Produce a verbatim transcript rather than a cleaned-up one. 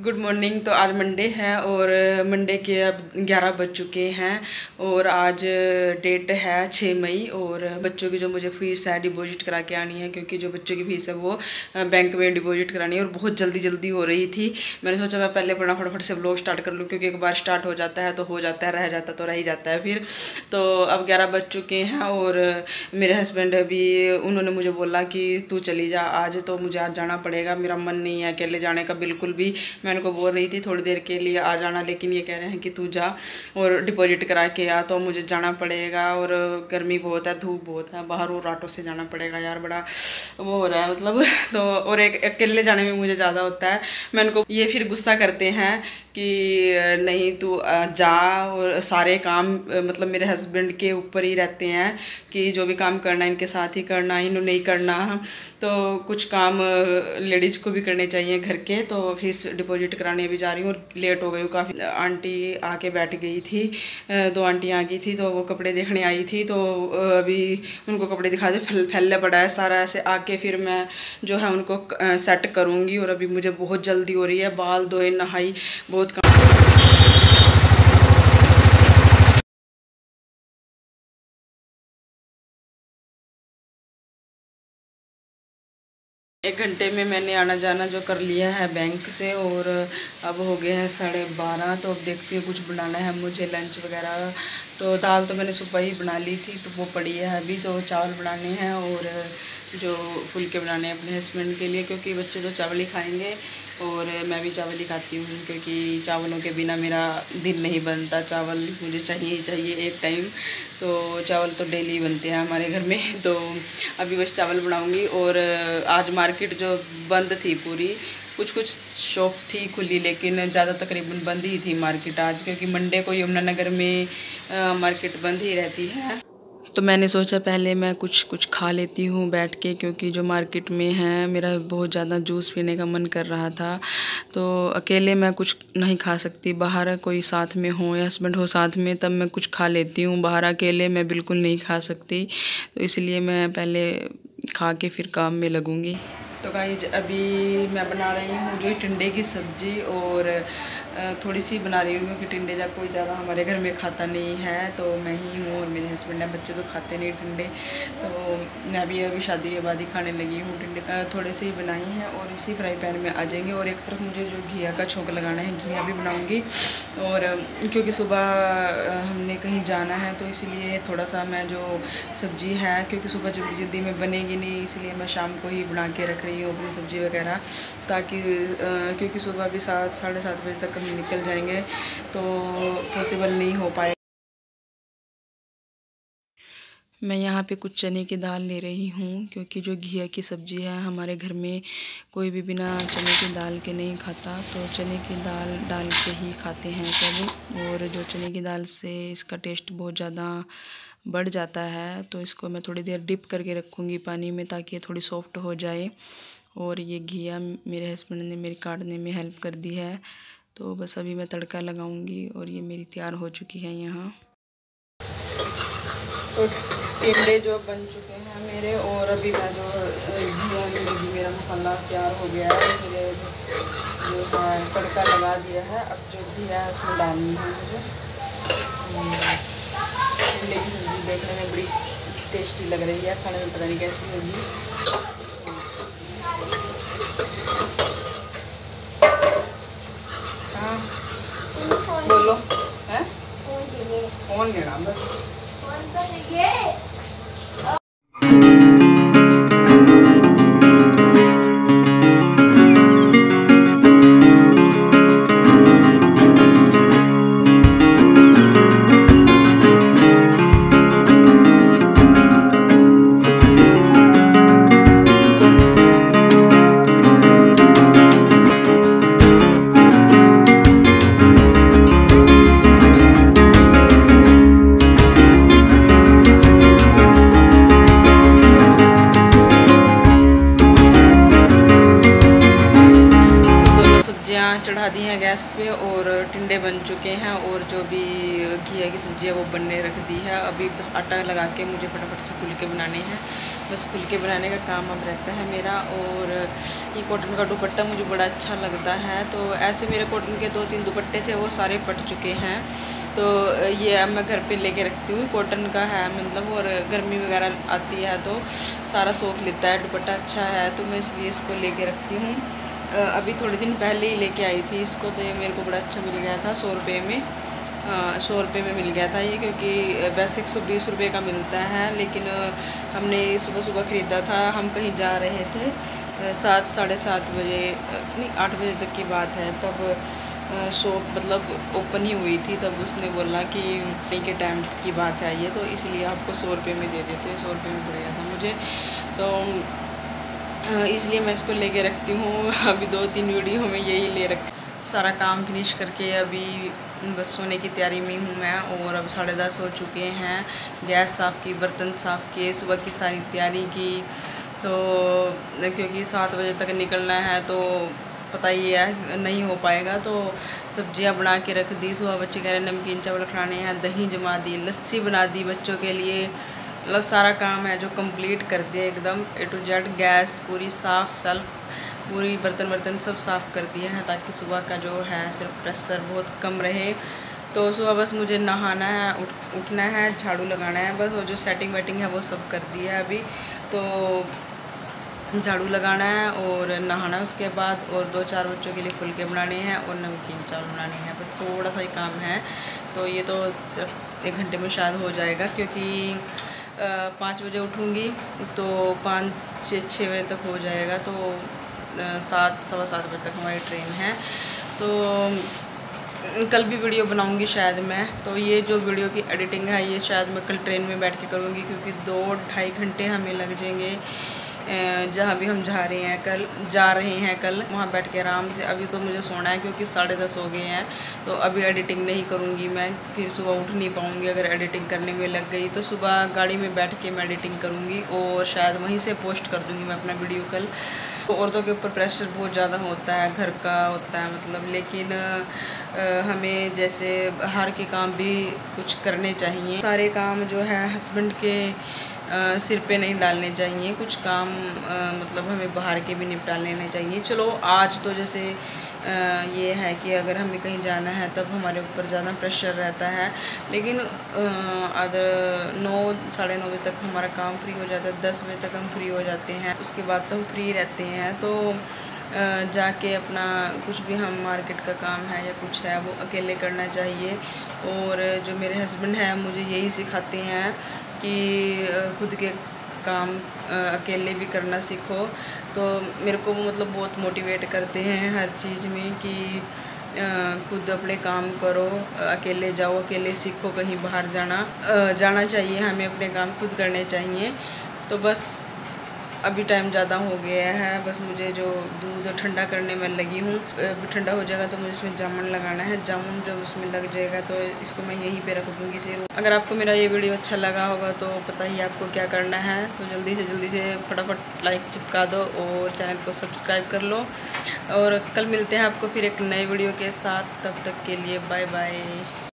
Good morning. तो आज Monday है और मंडे के अब ग्यारह बज चुके हैं और आज डेट है छः मई। और बच्चों की जो मुझे फ़ीस है डिपॉजिट करा के आनी है, क्योंकि जो बच्चों की फ़ीस है वो बैंक में डिपॉजिट करानी है और बहुत जल्दी जल्दी हो रही थी। मैंने सोचा मैं पहले अपना फटाफट से व्लॉग स्टार्ट कर लूँ, क्योंकि एक बार स्टार्ट हो जाता है तो हो जाता है, रह जाता तो रह ही जाता है फिर। तो अब ग्यारह बज चुके हैं और मेरे हस्बैंड अभी उन्होंने मुझे बोला कि तू चली जा आज, तो मुझे आज जाना पड़ेगा। मेरा मन नहीं है अकेले जाने का बिल्कुल भी। मैं उनको बोल रही थी थोड़ी देर के लिए आ जाना, लेकिन ये कह रहे हैं कि तू जा और डिपॉजिट करा के आ, तो मुझे जाना पड़ेगा। और गर्मी बहुत है, धूप बहुत है बाहर और ऑटो से जाना पड़ेगा यार, बड़ा वो हो रहा है मतलब। तो और एक अकेले जाने में मुझे ज़्यादा होता है। मैं उनको ये फिर गुस्सा करते हैं कि नहीं तू जा, और सारे काम मतलब मेरे हस्बैंड के ऊपर ही रहते हैं कि जो भी काम करना इनके साथ ही करना, इन्होंने नहीं करना। तो कुछ काम लेडीज़ को भी करने चाहिए घर के। तो फीस डिपॉजिट कराने भी जा रही हूँ और लेट हो गई हूँ काफ़ी। आंटी आके बैठ गई थी, दो आंटी आ गई थी, तो वो कपड़े देखने आई थी। तो अभी उनको कपड़े दिखा दे, फैल फैले पड़ा है सारा, ऐसे आके फिर मैं जो है उनको सेट करूँगी। और अभी मुझे बहुत जल्दी हो रही है, बाल धोए, नहाई, बहुत काम। एक घंटे में मैंने आना जाना जो कर लिया है बैंक से, और अब हो गए हैं साढ़े बारह। तो अब देखती हूँ कुछ बनाना है मुझे लंच वगैरह। तो दाल तो मैंने सुबह ही बना ली थी, तो वो पड़ी है अभी। तो चावल बनाने हैं और जो फुलके बनाने हैं अपने हस्बैंड के लिए, क्योंकि बच्चे तो चावल ही खाएंगे और मैं भी चावल ही खाती हूँ, क्योंकि चावलों के बिना मेरा दिन नहीं बनता। चावल मुझे चाहिए ही चाहिए एक टाइम। तो चावल तो डेली बनते हैं हमारे घर में। तो अभी बस चावल बनाऊँगी। और आज मार्केट जो बंद थी पूरी, कुछ कुछ शॉप थी खुली, लेकिन ज़्यादा तकरीबन बंद ही थी मार्केट आज, क्योंकि मंडे को यमुनानगर में आ, मार्केट बंद ही रहती है। तो मैंने सोचा पहले मैं कुछ कुछ खा लेती हूँ बैठ के, क्योंकि जो मार्केट में है मेरा बहुत ज़्यादा जूस पीने का मन कर रहा था। तो अकेले मैं कुछ नहीं खा सकती, बाहर कोई साथ में हो या हस्बैंड हो साथ में तब मैं कुछ खा लेती हूँ, बाहर अकेले मैं बिल्कुल नहीं खा सकती। तो इसलिए मैं पहले खा के फिर काम में लगूँगी। तो गाइस अभी मैं बना रही हूँ जो टिंडे की सब्ज़ी, और थोड़ी सी बना रही हूँ क्योंकि टिंडे जब कोई ज़्यादा हमारे घर में खाता नहीं है। तो मैं ही हूँ और मेरे हस्बैंड है, बच्चे तो खाते नहीं टिंडे। तो मैं भी अभी शादी के बाद ही खाने लगी हूँ टिंडे। थोड़े से ही बनाई हैं और इसी फ्राई पैन में आ जाएंगे। और एक तरफ मुझे जो घिया का छोंक लगाना है, घिया भी बनाऊँगी। और क्योंकि सुबह हमने कहीं जाना है, तो इसलिए थोड़ा सा मैं जो सब्ज़ी है, क्योंकि सुबह जल्दी जल्दी में बनेगी नहीं, इसलिए मैं शाम को ही बना के रख रही हूँ अपनी सब्ज़ी वगैरह, ताकि क्योंकि सुबह भी सात साढ़े सात बजे तक हम निकल जाएंगे तो पॉसिबल नहीं हो पाए। मैं यहाँ पे कुछ चने की दाल ले रही हूँ, क्योंकि जो घिया की सब्ज़ी है हमारे घर में कोई भी बिना चने की दाल के नहीं खाता। तो चने की दाल डाल के ही खाते हैं सब। और जो चने की दाल से इसका टेस्ट बहुत ज़्यादा बढ़ जाता है। तो इसको मैं थोड़ी देर डिप करके रखूँगी पानी में, ताकि ये थोड़ी सॉफ्ट हो जाए। और ये घिया मेरे हस्बैंड ने मेरे काटने में हेल्प कर दी है। तो बस अभी मैं तड़का लगाऊंगी और ये मेरी तैयार हो चुकी है यहाँ। तो टिंडे जो बन चुके हैं मेरे, और अभी मैं जो घिया मेरा मसाला तैयार हो गया है, मेरे जो है तड़का लगा दिया है। अब जो घिया है उसमें डालनी है मुझे। टिंडे की सब्ज़ी देखने में बड़ी टेस्टी लग रही है, खाने में पता नहीं कैसी होगी। बोलो है फोन लेना बस। चढ़ा दी हैं गैस पे और टिंडे बन चुके हैं। और जो भी घिया की सब्ज़ी है वो बनने रख दी है। अभी बस आटा लगा के मुझे फटाफट से फुलके बनाने हैं। बस फुलके बनाने का काम अब रहता है मेरा। और ये कॉटन का दुपट्टा मुझे बड़ा अच्छा लगता है। तो ऐसे मेरे कॉटन के दो तीन दुपट्टे थे, वो सारे फट चुके हैं। तो ये अब मैं घर पे लेके रखती हूँ। कॉटन का है मतलब, और गर्मी वगैरह आती है तो सारा सोख लेता है, दुपट्टा अच्छा है तो मैं इसलिए इसको लेके रखती हूँ। अभी थोड़े दिन पहले ही लेके आई थी इसको, तो ये मेरे को बड़ा अच्छा मिल गया था, सौ रुपये में सौ रुपये में मिल गया था ये, क्योंकि वैसे एक सौ बीस रुपये का मिलता है, लेकिन हमने सुबह सुबह ख़रीदा था। हम कहीं जा रहे थे, सात साढ़े सात बजे नहीं आठ बजे तक की बात है, तब शॉप मतलब ओपन ही हुई थी। तब उसने बोला कि मई के टाइम की बात है ये, तो इसलिए आपको सौ रुपये में दे देते, सौ रुपये में पड़ गया था मुझे। तो इसलिए मैं इसको लेके रखती हूँ। अभी दो तीन वीडियो में यही ले रख सारा काम फिनिश करके अभी बस सोने की तैयारी में हूँ मैं। और अब साढ़े दस हो चुके हैं। गैस साफ़ की, बर्तन साफ़ किए, सुबह की सारी तैयारी की। तो क्योंकि सात बजे तक निकलना है तो पता ही है नहीं हो पाएगा, तो सब्जियां बना के रख दी। सुबह बच्चे कह रहे नमकीन चावल खाने हैं, दही जमा दी, लस्सी बना दी बच्चों के लिए। मतलब सारा काम है जो कंप्लीट कर दिया एकदम ए टू जेड। गैस पूरी साफ़ सेल्फ पूरी बर्तन वर्तन सब साफ़ कर दिए हैं, ताकि सुबह का जो है सिर्फ प्रेशर बहुत कम रहे। तो सुबह बस मुझे नहाना है, उठ उठना है, झाड़ू लगाना है बस, और जो सेटिंग वेटिंग है वो सब कर दी है अभी। तो झाड़ू लगाना है और नहाना है उसके बाद, और दो चार बच्चों के लिए फुलके बनाने हैं और नमकीन चावल बनाने हैं, बस थोड़ा सा ही काम है। तो ये तो सिर्फ एक घंटे में शायद हो जाएगा, क्योंकि पाँच बजे उठूँगी तो पाँच से छः बजे तक हो जाएगा। तो सात सवा सात बजे तक हमारी ट्रेन है। तो कल भी वीडियो बनाऊंगी शायद मैं। तो ये जो वीडियो की एडिटिंग है ये शायद मैं कल ट्रेन में बैठ के करूँगी, क्योंकि दो ढाई घंटे हमें लग जाएंगे जहाँ भी हम जा रहे हैं कल जा रहे हैं कल वहाँ बैठ के आराम से। अभी तो मुझे सोना है क्योंकि साढ़े दस हो गए हैं, तो अभी एडिटिंग नहीं करूँगी मैं, फिर सुबह उठ नहीं पाऊँगी अगर एडिटिंग करने में लग गई। तो सुबह गाड़ी में बैठ के मैं एडिटिंग करूँगी और शायद वहीं से पोस्ट कर दूँगी मैं अपना वीडियो कल। तो औरतों के ऊपर प्रेशर बहुत ज़्यादा होता है, घर का होता है मतलब, लेकिन आ, हमें जैसे बाहर के काम भी कुछ करने चाहिए। सारे काम जो है हस्बैंड के आ, सिर पे नहीं डालने चाहिए, कुछ काम आ, मतलब हमें बाहर के भी निपटा लेने चाहिए। चलो आज तो जैसे आ, ये है कि अगर हमें कहीं जाना है तब हमारे ऊपर ज़्यादा प्रेशर रहता है, लेकिन अदर नौ साढ़े नौ बजे तक हमारा काम फ्री हो जाता है, दस बजे तक हम फ्री हो जाते हैं, उसके बाद तो हम फ्री रहते हैं। तो जाके अपना कुछ भी हम मार्केट का काम है या कुछ है वो अकेले करना चाहिए। और जो मेरे हस्बैंड हैं मुझे यही सिखाते हैं कि खुद के काम अकेले भी करना सीखो। तो मेरे को वो मतलब बहुत मोटिवेट करते हैं हर चीज़ में कि खुद अपने काम करो, अकेले जाओ, अकेले सीखो, कहीं बाहर जाना जाना चाहिए, हमें अपने काम खुद करने चाहिए। तो बस अभी टाइम ज़्यादा हो गया है, बस मुझे जो दूध ठंडा करने में लगी हूँ, ठंडा हो जाएगा तो मुझे इसमें जामुन लगाना है। जामुन जब उसमें लग जाएगा तो इसको मैं यहीं पे रख दूँगी सिर्फ। अगर आपको मेरा ये वीडियो अच्छा लगा होगा तो पता ही आपको क्या करना है, तो जल्दी से जल्दी से फटाफट लाइक चिपका दो और चैनल को सब्सक्राइब कर लो। और कल मिलते हैं आपको फिर एक नए वीडियो के साथ, तब तक के लिए बाय बाय।